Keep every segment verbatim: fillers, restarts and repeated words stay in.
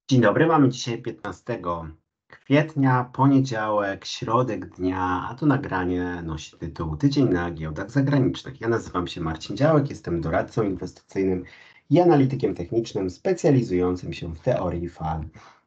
Dzień dobry, mamy dzisiaj piętnastego kwietnia, poniedziałek, środek dnia, a to nagranie nosi tytuł Tydzień na giełdach zagranicznych. Ja nazywam się Marcin Działek, jestem doradcą inwestycyjnym i analitykiem technicznym specjalizującym się w teorii fal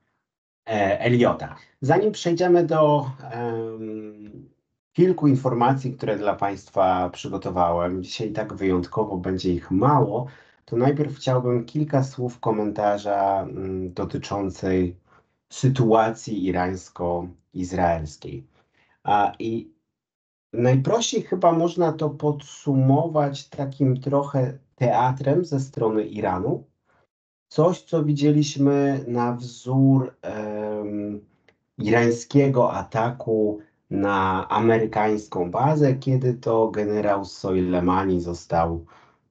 e, Eliota. Zanim przejdziemy do em, kilku informacji, które dla Państwa przygotowałem, dzisiaj tak wyjątkowo będzie ich mało, to najpierw chciałbym kilka słów komentarza mm, dotyczącej sytuacji irańsko-izraelskiej. A, I najprościej chyba można to podsumować takim trochę teatrem ze strony Iranu. Coś, co widzieliśmy na wzór em, irańskiego ataku na amerykańską bazę, kiedy to generał Soleimani został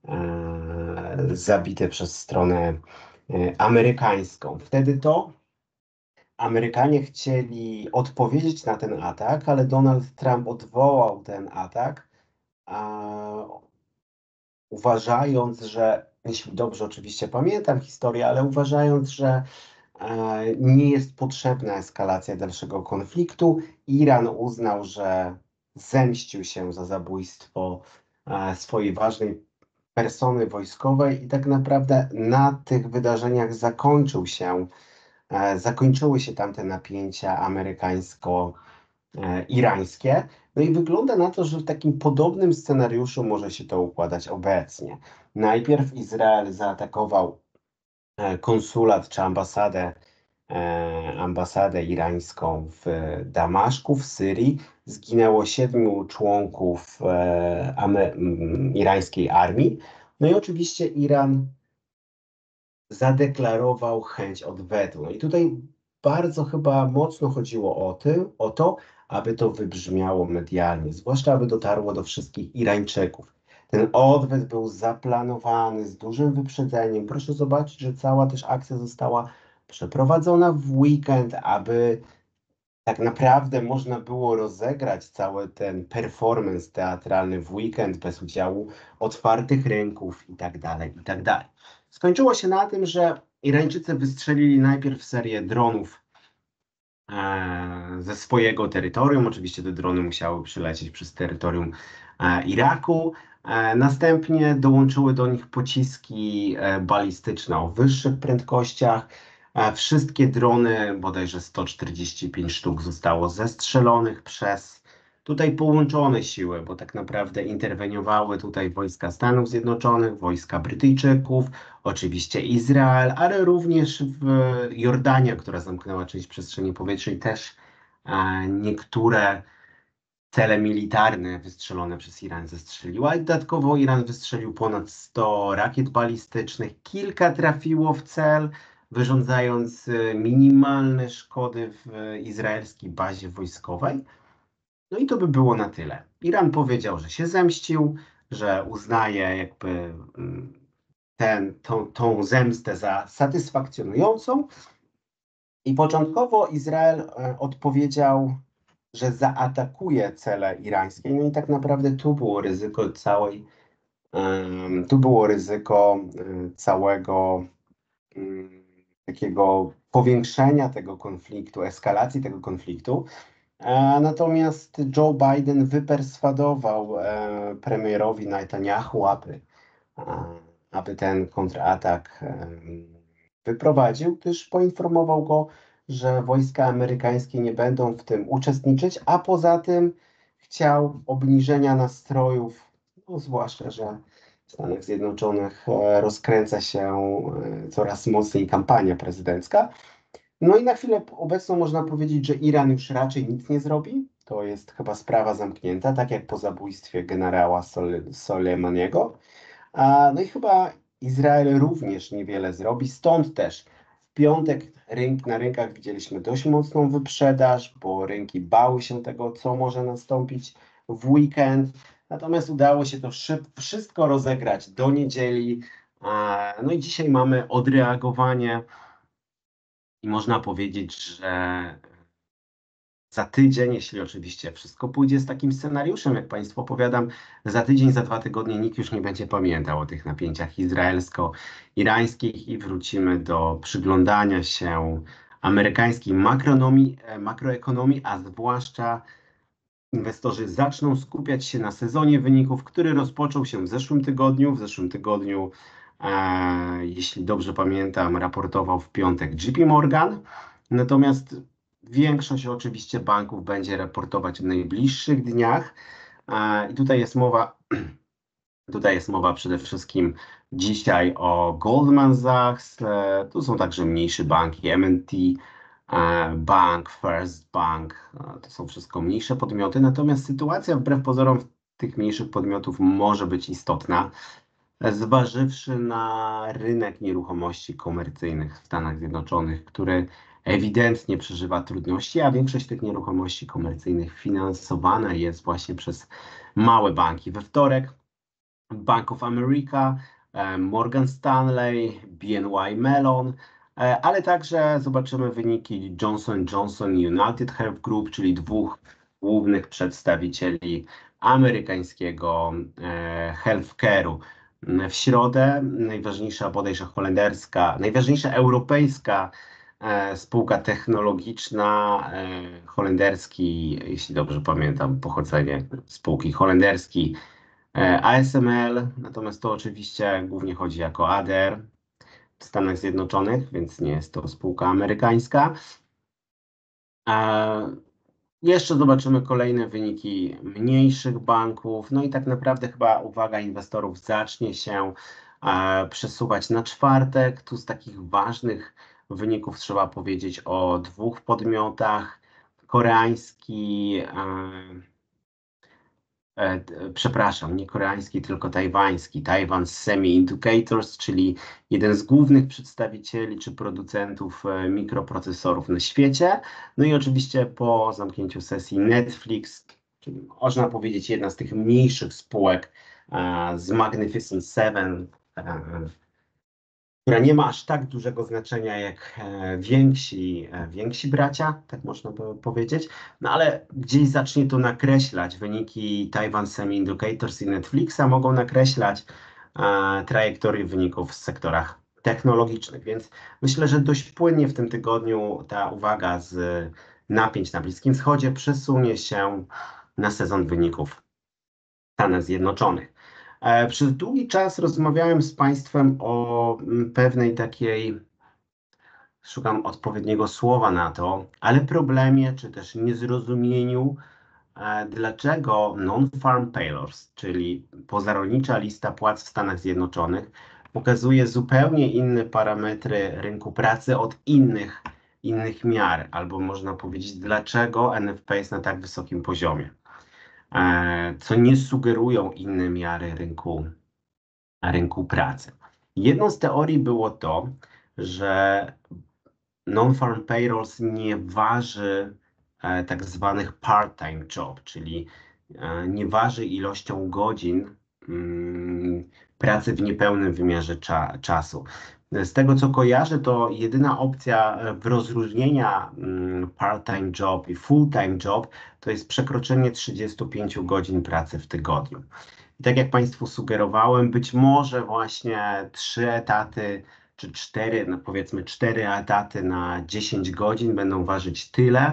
e, zabity przez stronę e, amerykańską. Wtedy to Amerykanie chcieli odpowiedzieć na ten atak, ale Donald Trump odwołał ten atak, a, uważając, że, jeśli dobrze oczywiście pamiętam historię, ale uważając, że e, nie jest potrzebna eskalacja dalszego konfliktu, Iran uznał, że zemścił się za zabójstwo e, swojej ważnej persony wojskowej i tak naprawdę na tych wydarzeniach zakończył się, e, zakończyły się tamte napięcia amerykańsko-irańskie. No i wygląda na to, że w takim podobnym scenariuszu może się to układać obecnie. Najpierw Izrael zaatakował e, konsulat czy ambasadę, e, ambasadę irańską w Damaszku, w Syrii. Zginęło siedmiu członków e, ame- m, irańskiej armii. No i oczywiście Iran zadeklarował chęć odwetu. No i tutaj bardzo chyba mocno chodziło o tym, o to, aby to wybrzmiało medialnie, zwłaszcza aby dotarło do wszystkich Irańczyków. Ten odwet był zaplanowany z dużym wyprzedzeniem. Proszę zobaczyć, że cała też akcja została przeprowadzona w weekend, aby tak naprawdę można było rozegrać cały ten performance teatralny w weekend bez udziału otwartych rynków i tak dalej, i tak dalej. Skończyło się na tym, że Irańczycy wystrzelili najpierw serię dronów e, ze swojego terytorium. Oczywiście te drony musiały przylecieć przez terytorium e, Iraku. E, następnie dołączyły do nich pociski e, balistyczne o wyższych prędkościach. E, wszystkie drony, bodajże sto czterdzieści pięć sztuk, zostało zestrzelonych przez tutaj połączone siły, bo tak naprawdę interweniowały tutaj wojska Stanów Zjednoczonych, wojska Brytyjczyków, oczywiście Izrael, ale również w Jordania, która zamknęła część przestrzeni powietrznej, też e, niektóre cele militarne wystrzelone przez Iran zestrzeliła. I dodatkowo Iran wystrzelił ponad sto rakiet balistycznych, kilka trafiło w cel, wyrządzając e, minimalne szkody w izraelskiej bazie wojskowej. No i to by było na tyle. Iran powiedział, że się zemścił, że uznaje jakby mm, ten, tą, tą zemstę za satysfakcjonującą. I początkowo Izrael e, odpowiedział, że zaatakuje cele irańskie. No i tak naprawdę tu było ryzyko całej, em, tu było ryzyko e, całego mm, takiego powiększenia tego konfliktu, eskalacji tego konfliktu. E, Natomiast Joe Biden wyperswadował e, premierowi Netanyahu, aby, e, aby ten kontratak e, wyprowadził, gdyż poinformował go, że wojska amerykańskie nie będą w tym uczestniczyć, a poza tym chciał obniżenia nastrojów, no, zwłaszcza, że w Stanach Zjednoczonych e, rozkręca się e, coraz mocniej kampania prezydencka. No i na chwilę obecną można powiedzieć, że Iran już raczej nic nie zrobi. To jest chyba sprawa zamknięta, tak jak po zabójstwie generała Sol Soleimaniego. A, no i chyba Izrael również niewiele zrobi, stąd też w piątek rynk, na rynkach widzieliśmy dość mocną wyprzedaż, bo rynki bały się tego, co może nastąpić w weekend. Natomiast udało się to szyb, wszystko rozegrać do niedzieli. A, no i dzisiaj mamy odreagowanie i można powiedzieć, że za tydzień, jeśli oczywiście wszystko pójdzie z takim scenariuszem, jak Państwu opowiadam, za tydzień, za dwa tygodnie nikt już nie będzie pamiętał o tych napięciach izraelsko-irańskich i wrócimy do przyglądania się amerykańskiej makronomii, e, makroekonomii, a zwłaszcza inwestorzy zaczną skupiać się na sezonie wyników, który rozpoczął się w zeszłym tygodniu. W zeszłym tygodniu, e, jeśli dobrze pamiętam, raportował w piątek J P Morgan. Natomiast większość oczywiście banków będzie raportować w najbliższych dniach. E, I tutaj jest mowa, tutaj jest mowa przede wszystkim dzisiaj o Goldman Sachs. E, tu są także mniejsze banki, M and T. Bank, First Bank, to są wszystko mniejsze podmioty, natomiast sytuacja wbrew pozorom tych mniejszych podmiotów może być istotna, zważywszy na rynek nieruchomości komercyjnych w Stanach Zjednoczonych, który ewidentnie przeżywa trudności, a większość tych nieruchomości komercyjnych finansowana jest właśnie przez małe banki. We wtorek Bank of America, Morgan Stanley, B N Y Mellon, ale także zobaczymy wyniki Johnson Johnson i United Health Group, czyli dwóch głównych przedstawicieli amerykańskiego healthcare'u. W środę najważniejsza bodajże holenderska, najważniejsza europejska spółka technologiczna, holenderski, jeśli dobrze pamiętam pochodzenie spółki holenderski, A S M L, natomiast to oczywiście głównie chodzi jako A D R w Stanach Zjednoczonych, więc nie jest to spółka amerykańska. E, jeszcze zobaczymy kolejne wyniki mniejszych banków, no i tak naprawdę chyba uwaga inwestorów zacznie się e, przesuwać na czwartek. Tu z takich ważnych wyników trzeba powiedzieć o dwóch podmiotach. Koreański, e, E, przepraszam, nie koreański, tylko tajwański, Taiwan Semiconductors, czyli jeden z głównych przedstawicieli czy producentów e, mikroprocesorów na świecie. No i oczywiście po zamknięciu sesji Netflix, czyli można powiedzieć jedna z tych mniejszych spółek e, z Magnificent Seven, e, która nie ma aż tak dużego znaczenia jak e, więksi, e, więksi bracia, tak można by powiedzieć, no ale gdzieś zacznie to nakreślać wyniki Taiwan Semiconductors i Netflixa, mogą nakreślać e, trajektorię wyników w sektorach technologicznych, więc myślę, że dość płynnie w tym tygodniu ta uwaga z napięć na Bliskim Wschodzie przesunie się na sezon wyników w Stanach Zjednoczonych. Przez długi czas rozmawiałem z Państwem o pewnej takiej, szukam odpowiedniego słowa na to, ale problemie czy też niezrozumieniu, dlaczego non-farm payrolls, czyli pozarolnicza lista płac w Stanach Zjednoczonych, pokazuje zupełnie inne parametry rynku pracy od innych, innych miar, albo można powiedzieć, dlaczego N F P jest na tak wysokim poziomie, co nie sugerują inne miary rynku, rynku pracy. Jedną z teorii było to, że non-farm payrolls nie waży e, tak zwanych part-time job, czyli e, nie waży ilością godzin mm, pracy w niepełnym wymiarze cza czasu. Z tego co kojarzę, to jedyna opcja w rozróżnienia mm, part-time job i full-time job to jest przekroczenie trzydziestu pięciu godzin pracy w tygodniu. I tak jak Państwu sugerowałem, być może właśnie trzy etaty czy cztery, no powiedzmy cztery etaty na dziesięć godzin będą ważyć tyle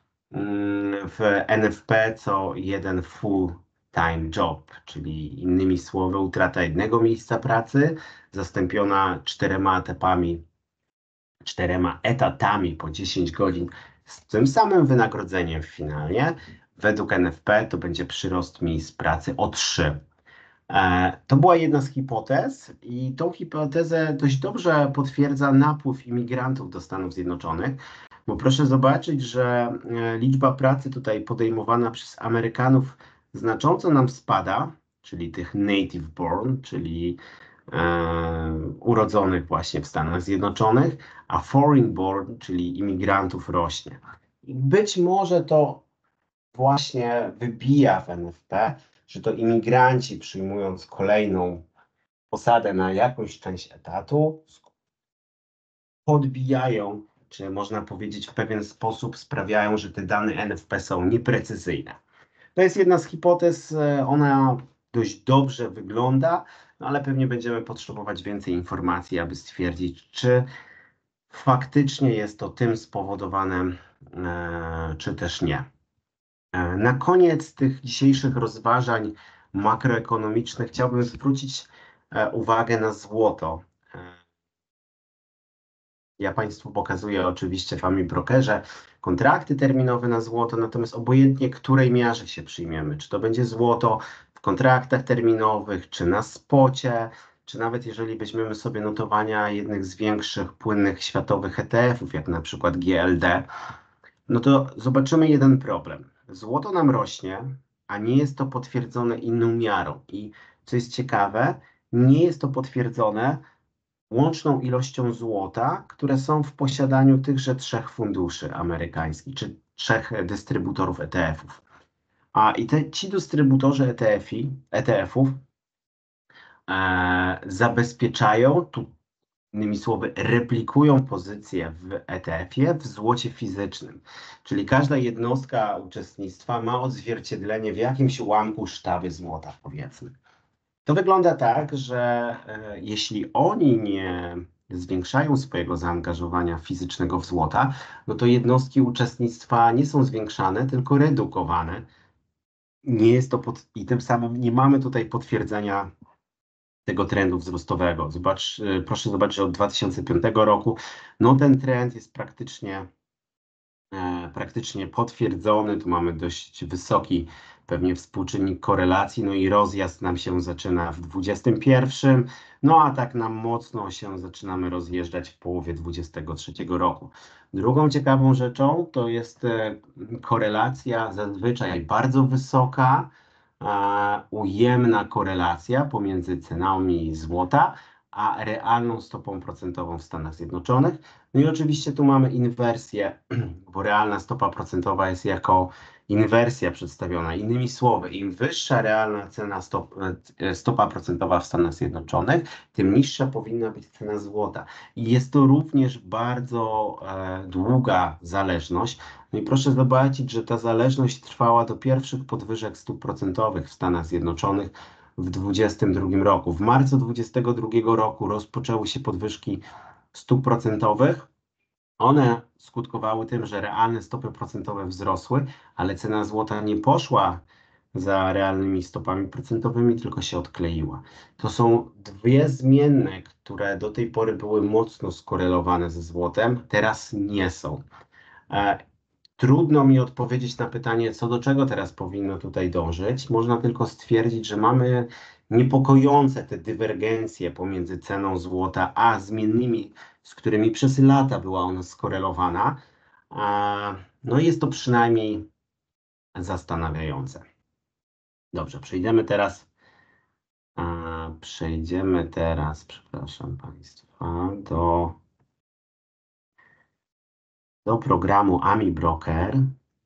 w N F P, co jeden full-time job, czyli innymi słowy utrata jednego miejsca pracy zastąpiona czterema etapami, czterema etatami po dziesięć godzin z tym samym wynagrodzeniem finalnie. Według N F P to będzie przyrost miejsc pracy o trzy. To była jedna z hipotez i tą hipotezę dość dobrze potwierdza napływ imigrantów do Stanów Zjednoczonych, bo proszę zobaczyć, że liczba pracy tutaj podejmowana przez Amerykanów znacząco nam spada, czyli tych native born, czyli e, urodzonych właśnie w Stanach Zjednoczonych, a foreign born, czyli imigrantów rośnie. I być może to właśnie wybija w N F P, że to imigranci przyjmując kolejną posadę na jakąś część etatu podbijają czy można powiedzieć w pewien sposób sprawiają, że te dane N F P są nieprecyzyjne. To jest jedna z hipotez, ona dość dobrze wygląda, no ale pewnie będziemy potrzebować więcej informacji, aby stwierdzić, czy faktycznie jest to tym spowodowane, czy też nie. Na koniec tych dzisiejszych rozważań makroekonomicznych chciałbym zwrócić uwagę na złoto. Ja Państwu pokazuję oczywiście w AmiBrokerze kontrakty terminowe na złoto, natomiast obojętnie której miarze się przyjmiemy, czy to będzie złoto w kontraktach terminowych, czy na spocie, czy nawet jeżeli weźmiemy sobie notowania jednych z większych płynnych światowych E T F-ów, jak na przykład G L D, no to zobaczymy jeden problem. Złoto nam rośnie, a nie jest to potwierdzone inną miarą. I co jest ciekawe, nie jest to potwierdzone łączną ilością złota, które są w posiadaniu tychże trzech funduszy amerykańskich, czy trzech dystrybutorów E T F-ów. A i te, ci dystrybutorzy E T F-i, E T F-ów e, zabezpieczają, tu innymi słowy, replikują pozycję w E T F-ie w złocie fizycznym. Czyli każda jednostka uczestnictwa ma odzwierciedlenie w jakimś ułamku sztaby złota, powiedzmy. To wygląda tak, że e, jeśli oni nie zwiększają swojego zaangażowania fizycznego w złota, no to jednostki uczestnictwa nie są zwiększane, tylko redukowane. Nie jest to pod, i tym samym nie mamy tutaj potwierdzenia tego trendu wzrostowego. Zobacz, e, proszę zobaczyć, od dwa tysiące piątego roku, no ten trend jest praktycznie, e, praktycznie potwierdzony. Tu mamy dość wysoki pewnie współczynnik korelacji, no i rozjazd nam się zaczyna w dwudziestym pierwszym, no a tak nam mocno się zaczynamy rozjeżdżać w połowie dwudziestego trzeciego roku. Drugą ciekawą rzeczą to jest e, korelacja zazwyczaj bardzo wysoka, e, ujemna korelacja pomiędzy cenami złota a realną stopą procentową w Stanach Zjednoczonych. No i oczywiście tu mamy inwersję, bo realna stopa procentowa jest jako inwersja przedstawiona. Innymi słowy, im wyższa realna cena stop, stopa procentowa w Stanach Zjednoczonych, tym niższa powinna być cena złota. I jest to również bardzo e, długa zależność. No i proszę zobaczyć, że ta zależność trwała do pierwszych podwyżek stóp procentowych w Stanach Zjednoczonych w dwudziestym drugim roku. W marcu dwudziestego drugiego roku rozpoczęły się podwyżki stóp procentowych. One skutkowały tym, że realne stopy procentowe wzrosły, ale cena złota nie poszła za realnymi stopami procentowymi, tylko się odkleiła. To są dwie zmienne, które do tej pory były mocno skorelowane ze złotem, teraz nie są. E, Trudno mi odpowiedzieć na pytanie, co do czego teraz powinno tutaj dążyć. Można tylko stwierdzić, że mamy niepokojące te dywergencje pomiędzy ceną złota a zmiennymi, z którymi przez lata była ona skorelowana. No jest to przynajmniej zastanawiające. Dobrze, przejdziemy teraz, przejdziemy teraz, przepraszam Państwa, do do programu AmiBroker.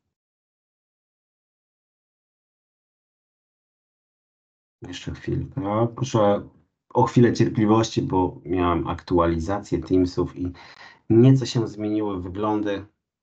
Jeszcze chwilkę. Proszę o chwilę cierpliwości, bo miałem aktualizację Teamsów i nieco się zmieniły wyglądy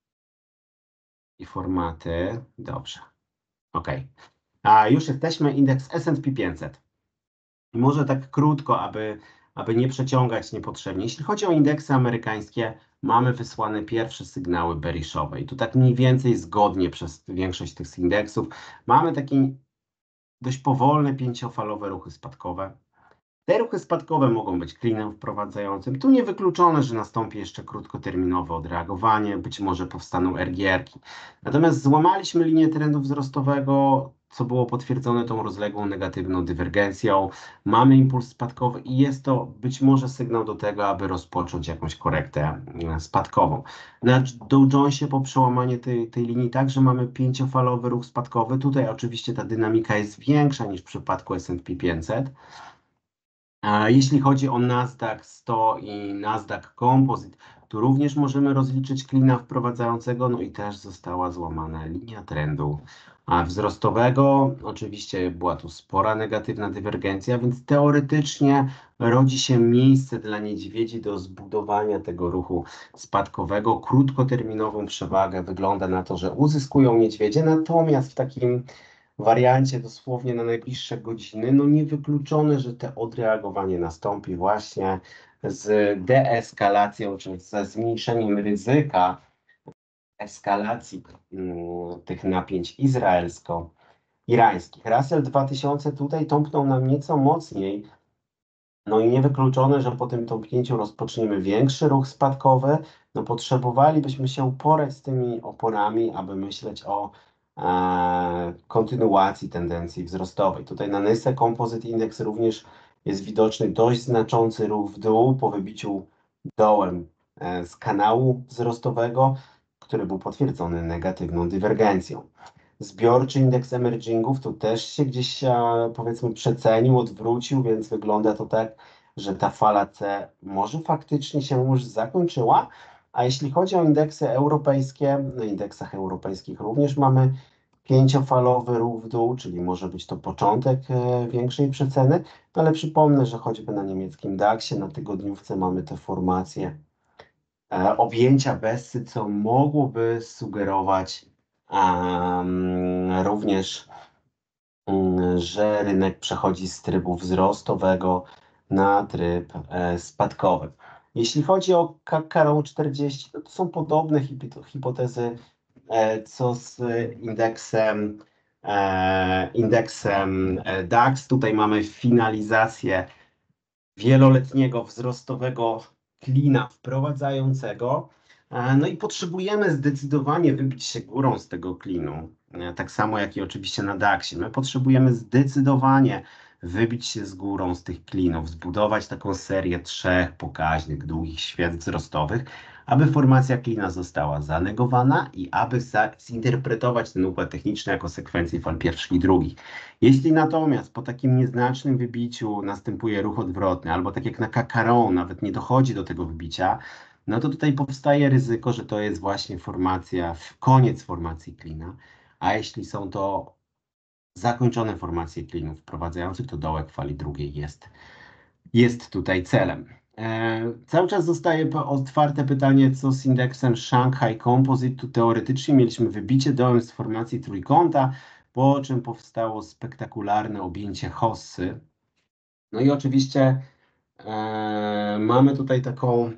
i formaty. Dobrze. OK. A już jesteśmy, indeks S and P pięćset. I może tak krótko, aby, aby nie przeciągać niepotrzebnie. Jeśli chodzi o indeksy amerykańskie, mamy wysłane pierwsze sygnały bearishowe. I tu tak mniej więcej zgodnie przez większość tych indeksów mamy takie dość powolne, pięciofalowe ruchy spadkowe. Te ruchy spadkowe mogą być klinem wprowadzającym. Tu niewykluczone, że nastąpi jeszcze krótkoterminowe odreagowanie, być może powstaną R G R-ki. Natomiast złamaliśmy linię trendu wzrostowego, co było potwierdzone tą rozległą negatywną dywergencją. Mamy impuls spadkowy i jest to być może sygnał do tego, aby rozpocząć jakąś korektę spadkową. Na Dow Jonesie po przełamaniu tej, tej linii także mamy pięciofalowy ruch spadkowy. Tutaj oczywiście ta dynamika jest większa niż w przypadku S and P pięćset. Jeśli chodzi o Nasdaq sto i Nasdaq Composite, Tu również możemy rozliczyć klina wprowadzającego, no i też została złamana linia trendu a wzrostowego. Oczywiście była tu spora negatywna dywergencja, więc teoretycznie rodzi się miejsce dla niedźwiedzi do zbudowania tego ruchu spadkowego. Krótkoterminową przewagę wygląda na to, że uzyskują niedźwiedzie, natomiast w takim wariancie dosłownie na najbliższe godziny, no niewykluczone, że te odreagowanie nastąpi właśnie z deeskalacją, czy ze zmniejszeniem ryzyka eskalacji mm, tych napięć izraelsko-irańskich. Russell dwa tysiące tutaj tąpnął nam nieco mocniej, no i niewykluczone, że po tym tąpnięciu rozpoczniemy większy ruch spadkowy. No potrzebowalibyśmy się uporać z tymi oporami, aby myśleć o e, kontynuacji tendencji wzrostowej. Tutaj na Nyse Composite Index również jest widoczny dość znaczący ruch w dół po wybiciu dołem e, z kanału wzrostowego, który był potwierdzony negatywną dywergencją. Zbiorczy indeks emergingów tu też się gdzieś e, powiedzmy przecenił, odwrócił, więc wygląda to tak, że ta fala C może faktycznie się już zakończyła. A jeśli chodzi o indeksy europejskie, na indeksach europejskich również mamy pięciofalowy ruch w dół, czyli może być to początek e, większej przeceny, no ale przypomnę, że choćby na niemieckim daksie na tygodniówce mamy te formacje e, objęcia Bessy, co mogłoby sugerować um, również, um, że rynek przechodzi z trybu wzrostowego na tryb e, spadkowy. Jeśli chodzi o Karą czterdzieści, to, to są podobne hipotezy e, co z indeksem, e, indeksem e, DAX. Tutaj mamy finalizację wieloletniego wzrostowego klina wprowadzającego. E, No i potrzebujemy zdecydowanie wybić się górą z tego klinu, e, tak samo jak i oczywiście na daksie. My potrzebujemy zdecydowanie wybić się z górą z tych klinów, zbudować taką serię trzech pokaźnych, długich świec wzrostowych, aby formacja klina została zanegowana i aby za- zinterpretować ten układ techniczny jako sekwencję fal pierwszych i drugich. Jeśli natomiast po takim nieznacznym wybiciu następuje ruch odwrotny, albo tak jak na Kakaron nawet nie dochodzi do tego wybicia, no to tutaj powstaje ryzyko, że to jest właśnie formacja, koniec formacji klina, a jeśli są to zakończone formacje klinów wprowadzających, to dołek fali drugiej jest, jest tutaj celem. E, cały czas zostaje otwarte pytanie, co z indeksem Shanghai Composite. Tu teoretycznie mieliśmy wybicie dołem z formacji trójkąta, po czym powstało spektakularne objęcie hossy. No i oczywiście e, mamy tutaj taką,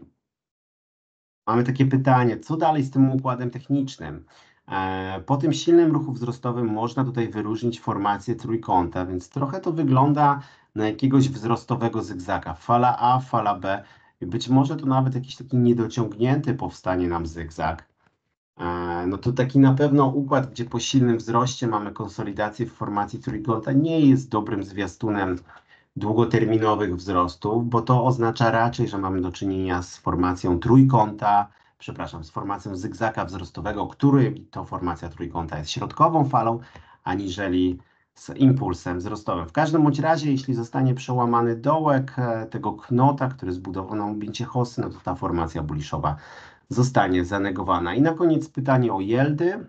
mamy takie pytanie, co dalej z tym układem technicznym? E, po tym silnym ruchu wzrostowym można tutaj wyróżnić formację trójkąta, więc trochę to wygląda na jakiegoś wzrostowego zygzaka. Fala A, fala B, i być może to nawet jakiś taki niedociągnięty powstanie nam zygzak. No to taki na pewno układ, gdzie po silnym wzroście mamy konsolidację w formacji trójkąta, nie jest dobrym zwiastunem długoterminowych wzrostów, bo to oznacza raczej, że mamy do czynienia z formacją trójkąta, przepraszam, z formacją zygzaka wzrostowego, który to formacja trójkąta jest środkową falą, aniżeli z impulsem wzrostowym. W każdym bądź razie, jeśli zostanie przełamany dołek tego knota, który zbudował nam objęcie hossy, no to ta formacja bulliszowa zostanie zanegowana. I na koniec pytanie o yieldy,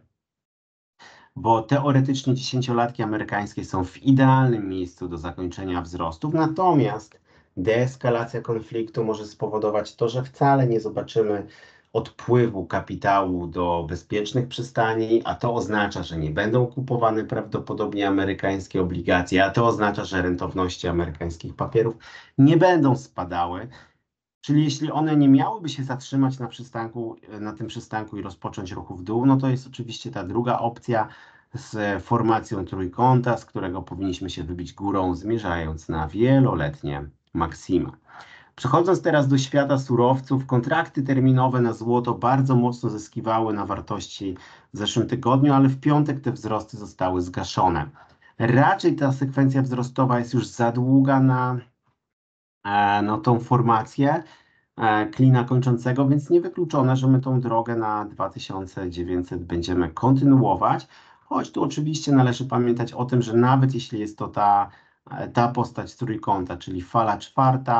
bo teoretycznie dziesięciolatki amerykańskie są w idealnym miejscu do zakończenia wzrostów, natomiast deeskalacja konfliktu może spowodować to, że wcale nie zobaczymy odpływu kapitału do bezpiecznych przystani, a to oznacza, że nie będą kupowane prawdopodobnie amerykańskie obligacje, a to oznacza, że rentowności amerykańskich papierów nie będą spadały. Czyli jeśli one nie miałyby się zatrzymać na przystanku, na tym przystanku i rozpocząć ruchu w dół, no to jest oczywiście ta druga opcja z formacją trójkąta, z którego powinniśmy się wybić górą, zmierzając na wieloletnie maksima. Przechodząc teraz do świata surowców, kontrakty terminowe na złoto bardzo mocno zyskiwały na wartości w zeszłym tygodniu, ale w piątek te wzrosty zostały zgaszone. Raczej ta sekwencja wzrostowa jest już za długa na no, tą formację klina kończącego, więc niewykluczone, że my tą drogę na dwa tysiące dziewięćset będziemy kontynuować, choć tu oczywiście należy pamiętać o tym, że nawet jeśli jest to ta, ta postać trójkąta, czyli fala czwarta,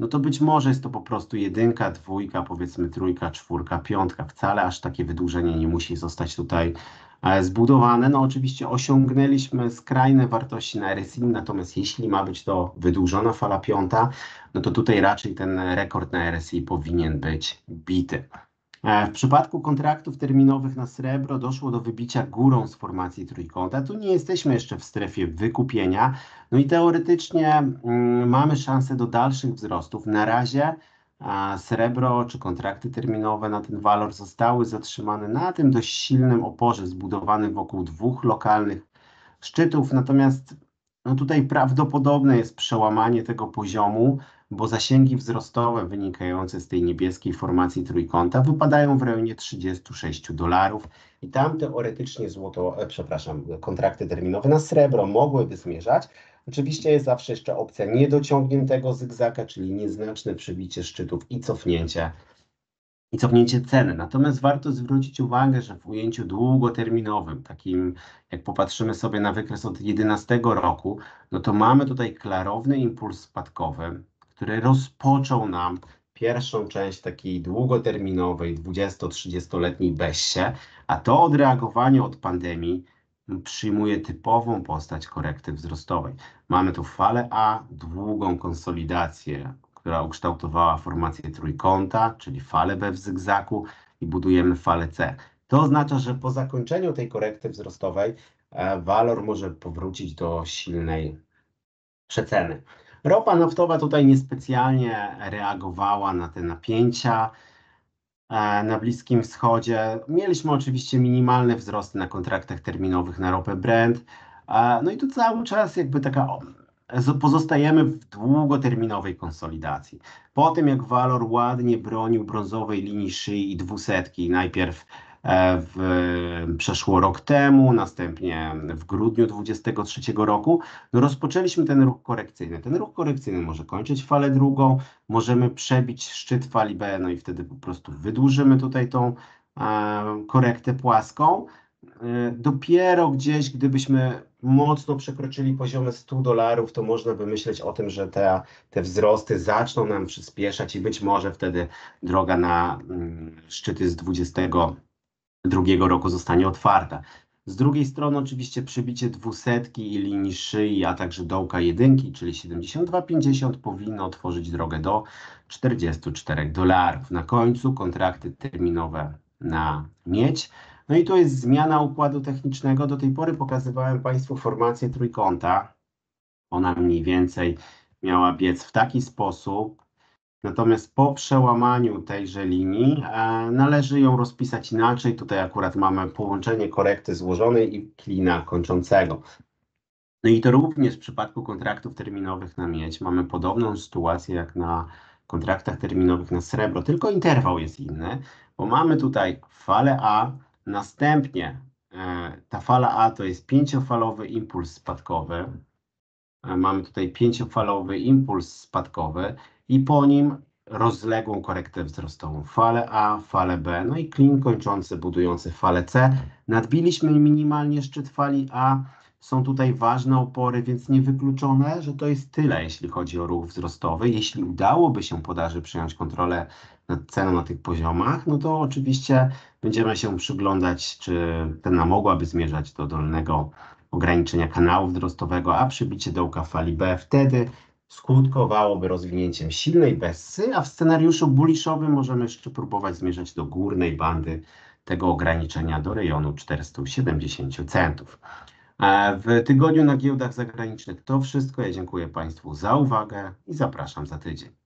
no to być może jest to po prostu jedynka, dwójka, powiedzmy trójka, czwórka, piątka. Wcale aż takie wydłużenie nie musi zostać tutaj e, zbudowane. No oczywiście osiągnęliśmy skrajne wartości na R S I, natomiast jeśli ma być to wydłużona fala piąta, no to tutaj raczej ten rekord na R S I powinien być bity. E, W przypadku kontraktów terminowych na srebro doszło do wybicia górą z formacji trójkąta. Tu nie jesteśmy jeszcze w strefie wykupienia. No i teoretycznie mm, mamy szansę do dalszych wzrostów. Na razie a, srebro czy kontrakty terminowe na ten walor zostały zatrzymane na tym dość silnym oporze zbudowanym wokół dwóch lokalnych szczytów. Natomiast no tutaj prawdopodobne jest przełamanie tego poziomu, bo zasięgi wzrostowe wynikające z tej niebieskiej formacji trójkąta wypadają w rejonie trzydziestu sześciu dolarów i tam teoretycznie złoto, e, przepraszam, kontrakty terminowe na srebro mogłyby zmierzać. Oczywiście jest zawsze jeszcze opcja niedociągniętego zygzaka, czyli nieznaczne przebicie szczytów i cofnięcie i cofnięcie ceny. Natomiast warto zwrócić uwagę, że w ujęciu długoterminowym, takim jak popatrzymy sobie na wykres od jedenastego roku, no to mamy tutaj klarowny impuls spadkowy, który rozpoczął nam pierwszą część takiej długoterminowej, dwudziesto-trzydziestoletniej bezsie, a to odreagowanie od pandemii przyjmuje typową postać korekty wzrostowej. Mamy tu falę A, długą konsolidację, która ukształtowała formację trójkąta, czyli falę B w zygzaku i budujemy falę C. To oznacza, że po zakończeniu tej korekty wzrostowej e, walor może powrócić do silnej przeceny. Ropa naftowa tutaj niespecjalnie reagowała na te napięcia e, na Bliskim Wschodzie. Mieliśmy oczywiście minimalne wzrosty na kontraktach terminowych na ropę Brent. E, no i tu cały czas jakby taka z- pozostajemy w długoterminowej konsolidacji. Po tym jak walor ładnie bronił brązowej linii szyi i dwusetki, najpierw e, w, przeszło rok temu, następnie w grudniu dwudziestego trzeciego roku, no rozpoczęliśmy ten ruch korekcyjny. Ten ruch korekcyjny może kończyć falę drugą, możemy przebić szczyt fali B, no i wtedy po prostu wydłużymy tutaj tą e, korektę płaską. E, Dopiero gdzieś, gdybyśmy mocno przekroczyli poziomy stu dolarów, to można by myśleć o tym, że te, te wzrosty zaczną nam przyspieszać i być może wtedy droga na mm, szczyty z dwudziestego drugiego roku zostanie otwarta. Z drugiej strony oczywiście przebicie dwusetki i linii szyi, a także dołka jedynki, czyli siedemdziesiąt dwa pięćdziesiąt powinno otworzyć drogę do czterdziestu czterech dolarów. Na końcu kontrakty terminowe na miedź. No i to jest zmiana układu technicznego. Do tej pory pokazywałem Państwu formację trójkąta. Ona mniej więcej miała biec w taki sposób. Natomiast po przełamaniu tejże linii e, należy ją rozpisać inaczej. Tutaj akurat mamy połączenie korekty złożonej i klina kończącego. No i to również w przypadku kontraktów terminowych na miedź mamy podobną sytuację jak na kontraktach terminowych na srebro, tylko interwał jest inny, bo mamy tutaj falę A, następnie e, ta fala A to jest pięciofalowy impuls spadkowy. E, mamy tutaj pięciofalowy impuls spadkowy i po nim rozległą korektę wzrostową. Falę A, falę B, no i klin kończący, budujący falę C. Nadbiliśmy minimalnie szczyt fali A. Są tutaj ważne opory, więc niewykluczone, że to jest tyle, jeśli chodzi o ruch wzrostowy. Jeśli udałoby się podaży przejąć kontrolę nad ceną na tych poziomach, no to oczywiście będziemy się przyglądać, czy cena mogłaby zmierzać do dolnego ograniczenia kanału wzrostowego, a przybicie dołka fali B wtedy skutkowałoby rozwinięciem silnej bessy, a w scenariuszu bulliszowym możemy jeszcze próbować zmierzać do górnej bandy tego ograniczenia do rejonu czterystu siedemdziesięciu centów. E, W tygodniu na giełdach zagranicznych to wszystko. Ja dziękuję Państwu za uwagę i zapraszam za tydzień.